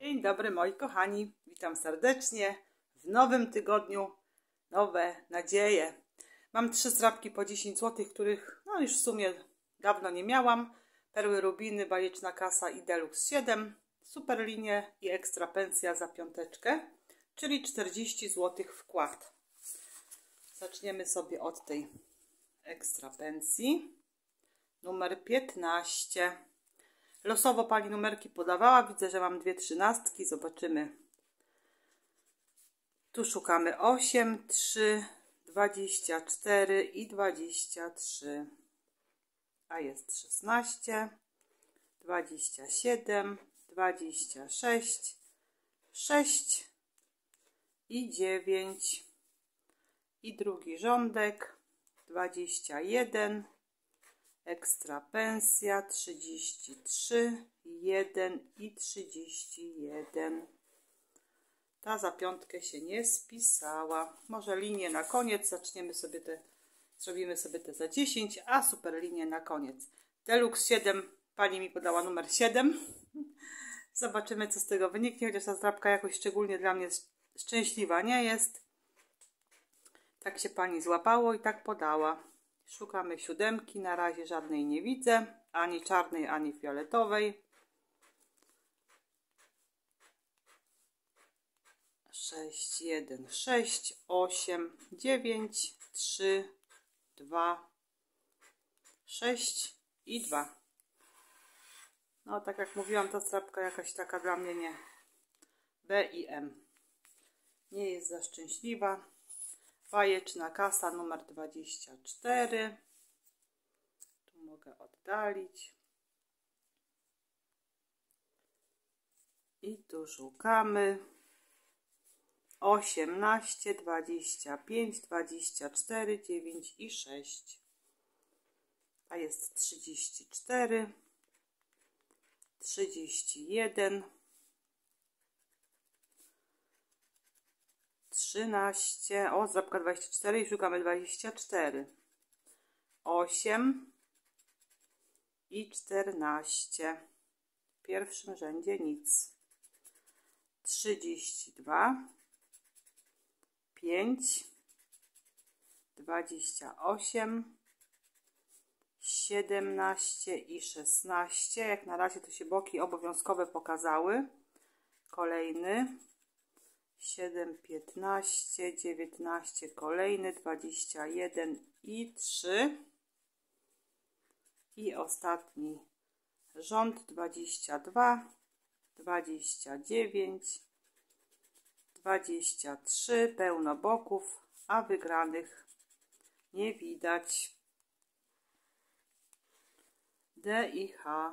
Dzień dobry moi kochani, witam serdecznie w nowym tygodniu, nowe nadzieje. Mam 3 zdrabki po 10 zł, których już w sumie dawno nie miałam. Perły Rubiny, Bajeczna Kasa i Deluxe 7, super linie i ekstra pensja za piąteczkę, czyli 40 zł wkład. Zaczniemy sobie od tej ekstra pensji. Numer 15. Losowo pani numerki podawała. Widzę, że mam 2 trzynastki. Zobaczymy. Tu szukamy 8, 3, 24 i 23. A jest 16, 27, 26, 6 i 9. I drugi rządek 21. Ekstra pensja 33, 1 i 31. Ta za piątkę się nie spisała. Może linię na koniec. Zrobimy sobie te za 10, a super linię na koniec. Deluxe 7, pani mi podała numer 7. Zobaczymy, co z tego wyniknie, chociaż ta zdrabka jakoś szczególnie dla mnie szczęśliwa nie jest. Tak się pani złapało i tak podała. Szukamy 7, na razie żadnej nie widzę, ani czarnej, ani fioletowej. 6, 1, 6, 8, 9, 3, 2, 6 i 2. No tak jak mówiłam, ta zdrabka jakaś taka dla mnie nie. B i M. Nie jest za szczęśliwa. Bajeczna Kasa numer 24. Tu mogę oddalić. I tu szukamy 18, 25, 24, 9 i 6. A jest 34, 31, 13, o zdrabka 24 i szukamy 24, 8 i 14, w pierwszym rzędzie nic, 32, 5, 28, 17 i 16, jak na razie to się boki obowiązkowe pokazały, kolejny, 7, 15, 19, kolejny, 21 i 3. I ostatni rząd 22, 29, 23, pełno boków, a wygranych nie widać. D i H.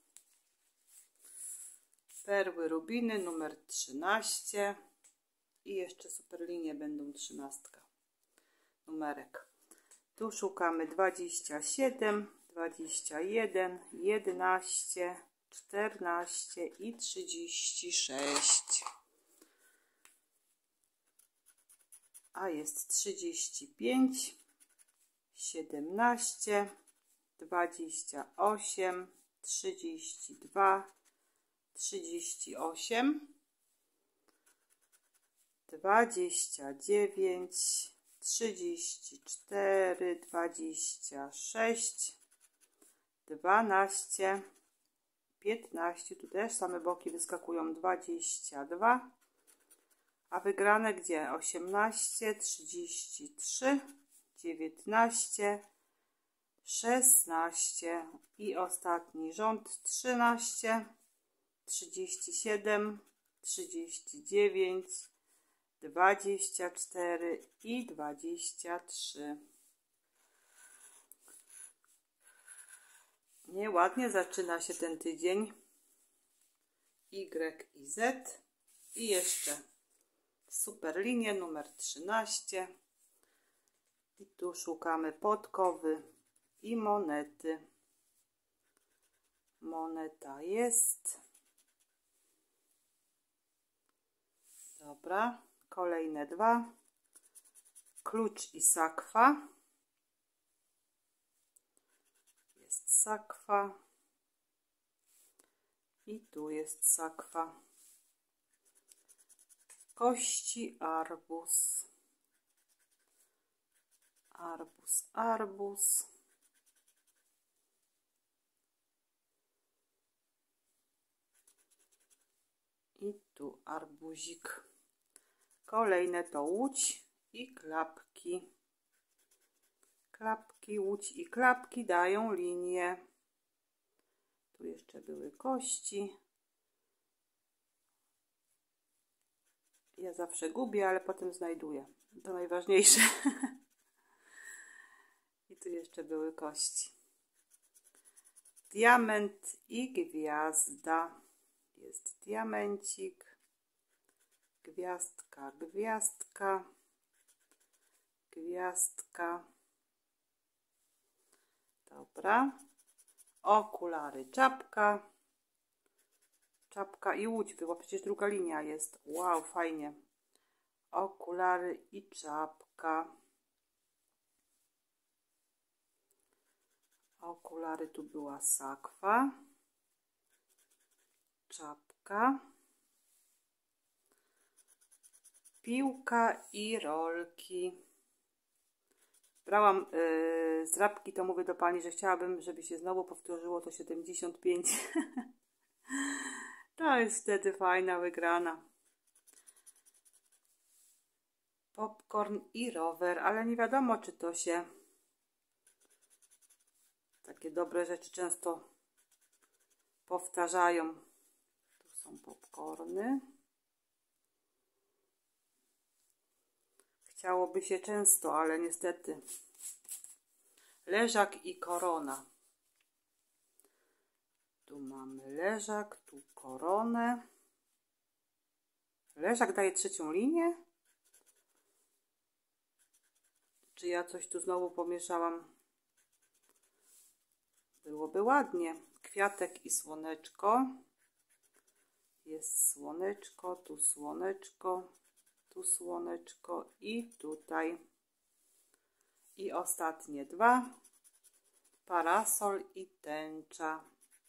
Perły Rubiny numer 13. I jeszcze super linie będą 13 numerek. Tu szukamy 27, 21, 11, 14 i 36. A jest 35, 17, 28, 32, 38. 29, 34, 26, 12, 15, tu też same boki wyskakują, 22, a wygrane gdzie? 18, 33, 19, 16 i ostatni rząd 13, 37, 39, 24 i 23. Nieładnie zaczyna się ten tydzień. Y i Z. I jeszcze super linie numer 13. I tu szukamy podkowy i monety. Moneta jest. Dobra. Kolejne 2. Klucz i sakwa. Jest sakwa. I tu jest sakwa. kości arbuz. Arbuz, arbuz. I tu arbuzik. Kolejne to łódź i klapki. Klapki, łódź i klapki dają linię. Tu jeszcze były kości. Ja zawsze gubię, ale potem znajduję. To najważniejsze. I tu jeszcze były kości. Diament i gwiazda. Jest diamencik. Gwiazdka, gwiazdka. Gwiazdka. Dobra. Okulary, czapka. Czapka i łódź była, przecież druga linia jest. Wow, fajnie. Okulary i czapka. Okulary, tu była sakwa. Czapka. Piłka i rolki. Brałam zdrabki, to mówię do pani, że chciałabym, żeby się znowu powtórzyło to 75. To jest wtedy fajna wygrana. Popcorn i rower, ale nie wiadomo, czy to się... Takie dobre rzeczy często powtarzają. Tu są popcorny. Chciałoby się często, ale niestety. Leżak i korona. Tu mamy leżak, tu koronę. Leżak daje trzecią linię? Czy ja coś tu znowu pomieszałam? Byłoby ładnie. Kwiatek i słoneczko. Jest słoneczko, tu słoneczko, tu słoneczko i tutaj. I ostatnie dwa. Parasol i tęcza.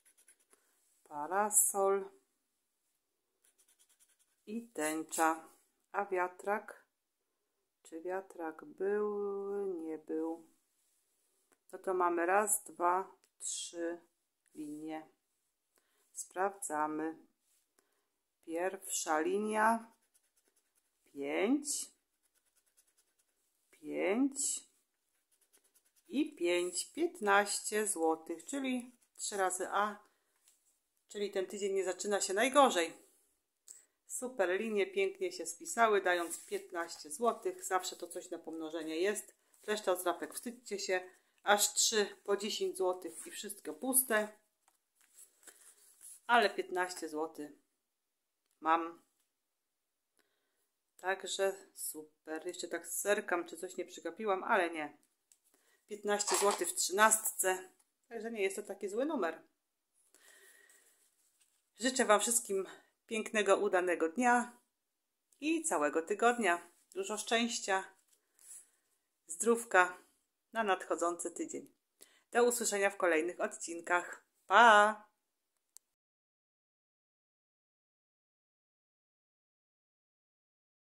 Parasol i tęcza. A wiatrak? Czy wiatrak był? Nie był. No to mamy raz, dwa, 3 linie. Sprawdzamy. Pierwsza linia 5, 5 i 5, 15 zł, czyli 3 razy A, czyli ten tydzień nie zaczyna się najgorzej. Super linie, pięknie się spisały, dając 15 zł. Zawsze to coś na pomnożenie jest. Reszta zdrapek, wstydźcie się. Aż 3 po 10 zł i wszystko puste. Ale 15 zł mam. Także super. Jeszcze tak zerkam, czy coś nie przegapiłam, ale nie. 15 zł w 13. Także nie jest to taki zły numer. Życzę wam wszystkim pięknego, udanego dnia i całego tygodnia. Dużo szczęścia, zdrówka na nadchodzący tydzień. Do usłyszenia w kolejnych odcinkach. Pa!